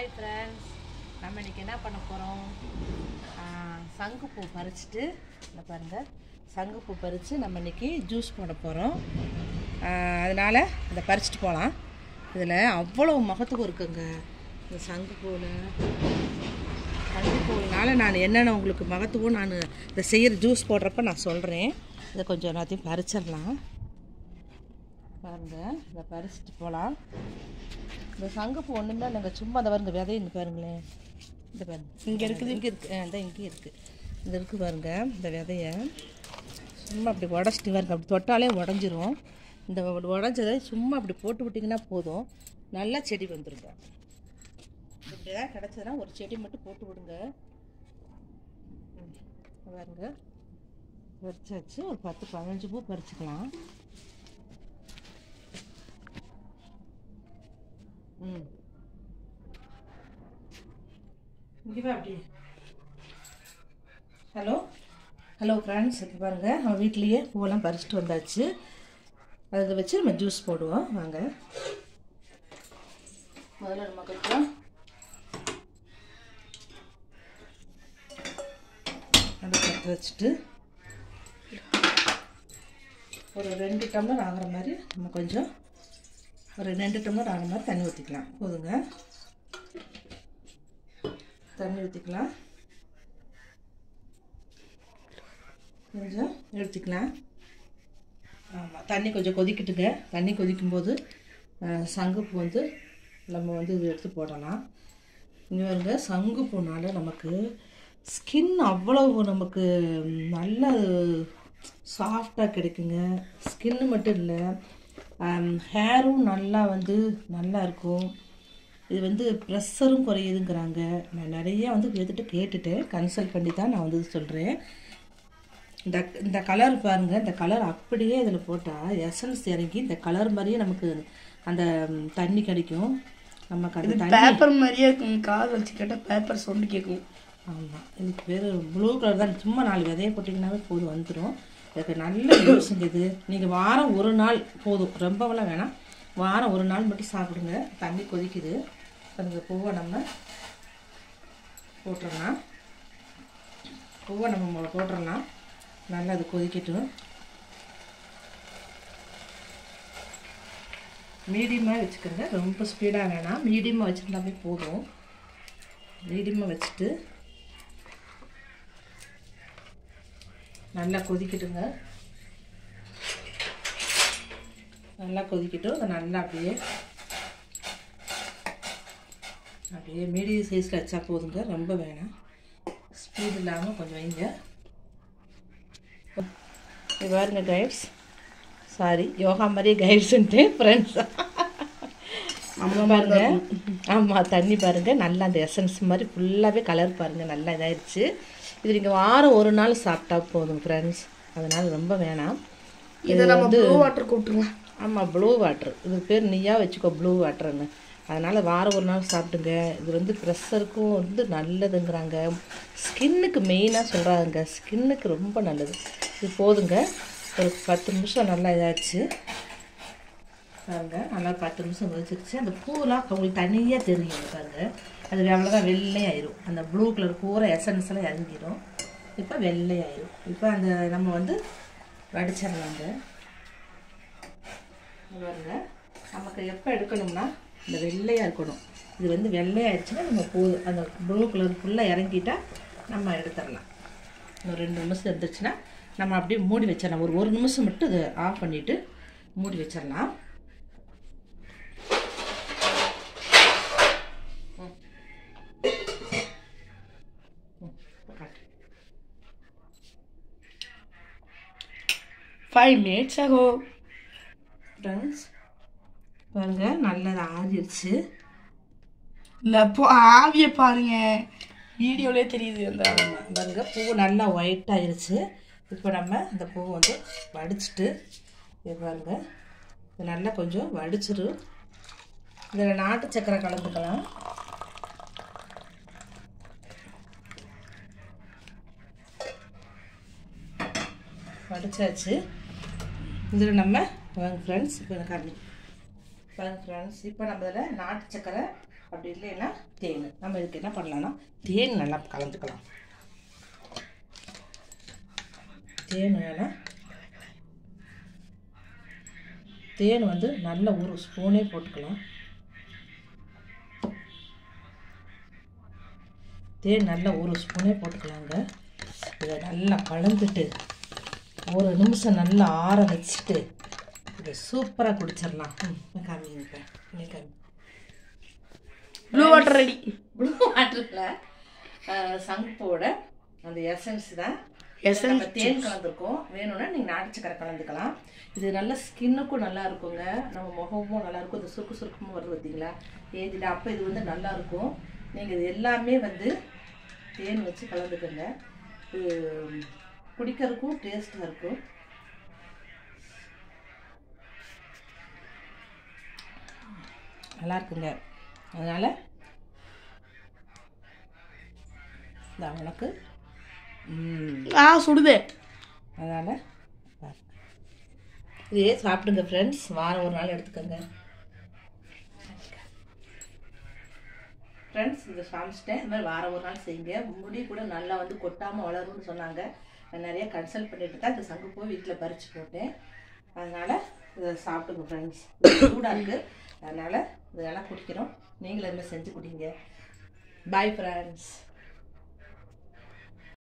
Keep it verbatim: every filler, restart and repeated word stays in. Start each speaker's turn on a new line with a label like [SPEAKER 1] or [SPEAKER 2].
[SPEAKER 1] Hi friends, நம்ம இன்னைக்கு என்ன பண்ண போறோம்? சங்குப்பூ பறிச்சிட்டு இத பாருங்க. சங்குப்பூ பறிச்சு நம்ம இன்னைக்கு ஜூஸ் போட போறோம். அதனால இத பறிச்சிட்டு போலாம். இதுல அவ்வளவு மகத்துவம் இருக்குங்க. இந்த சங்குப்பூல சங்குப்பூனால நான் என்னென்ன உங்களுக்கு மகத்துவம் நான் இத செய்யற ஜூஸ் போடுறப்ப நான் சொல்றேன். இத கொஞ்சம் எல்லாத்தையும் பறிச்சிரலாம். பாருங்க, இத பறிச்சிட்டு போலாம். இந்த சங்குப்பூ ஒன்றுமே இல்லைங்க, சும்மா அதை பாருங்க, விதை இங்கே பாருங்களேன், இந்த பாருங்க இங்கே இருக்குது, இங்கே இருக்குது, இந்த இங்கே இருக்குது, இந்த இருக்குது பாருங்க. இந்த விதையை சும்மா அப்படி உடச்சிட்டு பாருங்க, அப்படி தொட்டாலே உடஞ்சிரும். இந்த உடஞ்சதை சும்மா அப்படி போட்டு விட்டிங்கன்னா போதும், நல்லா செடி வந்துருங்க. இப்படி தான் கிடச்சதுன்னா ஒரு செடி மட்டும் போட்டு விடுங்க. பாருங்க பறிச்சாச்சு, ஒரு பத்து பதினஞ்சு பூ பறிச்சுக்கலாம். ம் இங்கே அப்படி ஹலோ ஹலோ ஃப்ரெண்ட்ஸ், இப்போ பாருங்கள், நம்ம வீட்லேயே பூவெல்லாம் பறிச்சிட்டு வந்தாச்சு. அதை வச்சு நம்ம ஜூஸ் போடுவோம். வாங்க, முதல்ல நம்ம கொஞ்சம் அடுப்பு வச்சுட்டு ஒரு ரெண்டு டம்ளர் ஆகிற மாதிரி நம்ம கொஞ்சம் ஒரு ரெண்டு டம்ளர் ஆகிற மாதிரி தண்ணி ஊற்றிக்கலாம். போதுங்க, தண்ணி ஊற்றிக்கலாம், கொஞ்சம் எடுத்துக்கலாம். ஆமாம், தண்ணி கொஞ்சம் கொதிக்கிட்டுங்க. தண்ணி கொதிக்கும்போது சங்குப்பூ வந்து நம்ம வந்து இது எடுத்து போடலாம். இங்கே வருங்க, சங்குப்பூனால் நமக்கு ஸ்கின் அவ்வளவு நமக்கு நல்ல சாஃப்டாக கிடைக்குங்க. ஸ்கின்னு மட்டும் இல்லை, ஹேரும் நல்லா வந்து நல்லா இருக்கும். இது வந்து ப்ரெஷரும் குறையுதுங்கிறாங்க. நான் நிறைய வந்து எடுத்துகிட்டு கேட்டுட்டு கன்சல்ட் பண்ணி தான் நான் வந்து சொல்கிறேன். இந்த இந்த கலர் பாருங்கள், இந்த கலர் அப்படியே இதில் போட்டால் எசன்ஸ் இறங்கி இந்த கலர் மாதிரியே நமக்கு அந்த தண்ணி கிடைக்கும். நமக்கு அந்த தண்ணி
[SPEAKER 2] பேப்பர் மாதிரியே இருக்கும். கால் வச்சு கேட்டால் பேப்பர் சொண்டு கேட்கும்.
[SPEAKER 1] ஆமாம், இதுக்கு பேர் ப்ளூ கலர் தான். சும்மா நாலு விதையை போட்டிங்கன்னாவே போதும், வந்துடும். இதுக்கு நல்ல யூஸுங்க இது. நீங்கள் வாரம் ஒரு நாள் போதும், ரொம்பவெல்லாம் வேணாம், வாரம் ஒரு நாள் மட்டும் சாப்பிடுங்க. தண்ணி கொதிக்குது, அந்த பூவை நம்ம போட்டுடலாம். பூவை நம்ம போட்டுடலாம், நல்லா அது கொதிக்கட்டும். மீடியமாக வச்சுக்கோங்க, ரொம்ப ஸ்பீடாக வேணாம், மீடியமாக வச்சுருந்தாவே போதும். மீடியமாக வச்சுட்டு நல்லா கொதிக்கட்டுங்க. நல்லா கொதிக்கட்டும். அதை நல்லா அப்படியே அப்படியே மீடியம் சைஸில் வச்சா போதுங்க, ரொம்ப வேணாம், ஸ்பீட் இல்லாமல் கொஞ்சம் வைங்க. இது பாருங்க கைட்ஸ், சாரி யோகா மாதிரியே கைட்ஸுன்ட்டு ஃப்ரெண்ட்ஸ். ஆமாம் பாருங்க, ஆமாம் தண்ணி பாருங்கள், நல்லா அந்த எசன்ஸ் மாதிரி ஃபுல்லாகவே கலர் பாருங்கள், நல்லா இதாகிடுச்சு. இது நீங்கள் வாரம் ஒரு நாள் சாப்பிட்டா போதும் ஃப்ரெண்ட்ஸ், அதனால் ரொம்ப வேணாம்.
[SPEAKER 2] இதை நம்ம ப்ளூ வாட்டர் கூப்பிட்டுருவோம்.
[SPEAKER 1] ஆமாம், ப்ளூ வாட்டர், இது பேர் நீயா வச்சுக்கோ ப்ளூ வாட்டர்னு. அதனால் வாரம் ஒரு நாள் சாப்பிடுங்க. இது வந்து ப்ரெஷருக்கும் வந்து நல்லதுங்கிறாங்க, ஸ்கின்னுக்கு மெயினாக சொல்கிறாங்க, ஸ்கின்னுக்கு ரொம்ப நல்லது. இது போதுங்க, ஒரு பத்து நிமிஷம் நல்லா இதாகிடுச்சு பாருங்க. நல்லா பத்து நிமிஷம் வச்சிருச்சு. அந்த பூவெலாம் உங்களுக்கு தனியாக தெரியும் பாருங்க, அது அவ்வளோதான் வெள்ளையாயிரும். அந்த ப்ளூ கலர் பூரா எசன்ஸ் எல்லாம் இறங்கிடும். இப்போ வெள்ளையாயிரும். இப்போ அந்த நம்ம வந்து வடிச்சிடலாங்க. பாருங்க, நமக்கு எப்போ எடுக்கணும்னா இந்த வெள்ளையாக இருக்கணும். இது வந்து வெள்ளையாகிடுச்சுன்னா நம்ம போதும், அந்த ப்ளூ கலர் ஃபுல்லாக இறங்கிட்டா நம்ம எடுத்துடலாம். ஒரு ரெண்டு நிமிஷம் இருந்துச்சுன்னா நம்ம அப்படியே மூடி வச்சிடலாம். ஒரு ஒரு நிமிஷம் மட்டும் இதை ஆஃப் பண்ணிவிட்டு மூடி வச்சிடலாம்.
[SPEAKER 2] ஃபைவ் மினிட்ஸ் ஆகும்
[SPEAKER 1] ஃப்ரெண்ட்ஸ். பாருங்க, நல்லது ஆறிடுச்சு.
[SPEAKER 2] இல்லை இப்போ ஆவியை பாருங்க, வீடியோலே தெரியுது. அந்த
[SPEAKER 1] பாருங்க, பூ நல்லா ஒயிட் ஆகிடுச்சு. இப்போ நம்ம இந்த பூ வந்து வடிச்சிட்டு இது பாருங்க, இது நல்லா கொஞ்சம் வடிச்சிரு. இதில் நாட்டு சக்கரை கலந்துக்கலாம். வடிச்சாச்சு. இதில் நம்ம வாங்க ஃப்ரெண்ட்ஸ், இப்போ எனக்கு காரணம் பாருங்க ஃப்ரெண்ட்ஸ், இப்போ நம்ம இதில் நாட்டு சக்கரை அப்படி இல்லைன்னா தேன். நம்ம இதுக்கு என்ன பண்ணலாம்னா தேன் நல்லா கலந்துக்கலாம். தேன் வேணால் தேன் வந்து நல்ல ஒரு ஸ்பூனே போட்டுக்கலாம். தேன் நல்ல ஒரு ஸ்பூனே போட்டுக்கலாங்க. இதை நல்லா கலந்துட்டு ஒரு நிமிஷம் நல்லா ஆற வச்சுட்டு இதை சூப்பராக குடிச்சிடலாம். ம் காமிங்க காமி.
[SPEAKER 2] Blue water ready.
[SPEAKER 1] ப்ளூ வாட்டரில் சங்குப்பூவோட அந்த எசன்ஸ் தான்.
[SPEAKER 2] எசன்ஸ்
[SPEAKER 1] தேன் கலந்துருக்கோம். வேணும்னா நீங்கள் நாட்டு சக்கரை கலந்துக்கலாம். இது நல்ல ஸ்கின்னுக்கும் நல்லா இருக்குங்க. நம்ம முகமும் நல்லாயிருக்கும். இது சுருக்கு சுருக்கமும் வருது பார்த்தீங்களா ஏதில். அப்போ இது வந்து நல்லாயிருக்கும். நீங்கள் இது எல்லாமே வந்து தேன் வச்சு கலந்துக்கோங்க. இது குடிக்கிறதுக்கும் டேஸ்ட்டாக இருக்கும். நல்லா இருக்குங்க. அதனால் இந்த உனக்கு
[SPEAKER 2] ஆ சுடுதே.
[SPEAKER 1] அதனால் இதே சாப்பிடுங்க ஃப்ரெண்ட்ஸ். வாரம் ஒரு நாள் எடுத்துக்கோங்க ஃப்ரெண்ட்ஸ். இதை சமைச்சிட்டேன். இந்த மாதிரி வாரம் ஒரு நாள் செய்யுங்க. முடி கூட நல்லா வந்து கொட்டாமல் வளரும்னு சொன்னாங்க. நான் நிறைய கன்சல்ட் பண்ணிட்டு தான் இந்த சங்குப்பூ வீட்டில் பறித்து போட்டேன். அதனால் இதை சாப்பிடுங்க ஃப்ரெண்ட்ஸ். சூடாக இருக்குது. அதனால் இதெல்லாம் குடிக்கிறோம். நீங்களும் இதுமாதிரி செஞ்சு குடிங்க. Bye friends.